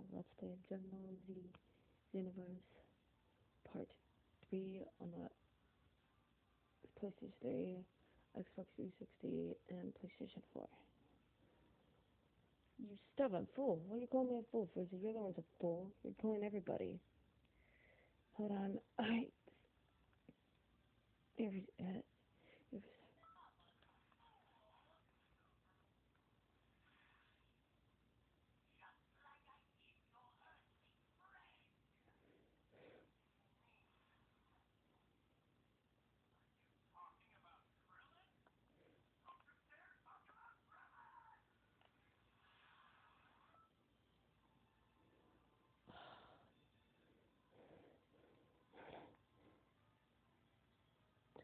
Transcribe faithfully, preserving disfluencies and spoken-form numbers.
Let's Play Jungle Z xenoverse Part three on the PlayStation three, Xbox three sixty, and PlayStation four. You stubborn fool! Why are you calling me a fool, Frieza? You're the one's a fool. You're calling everybody. Hold on. I... Every, uh,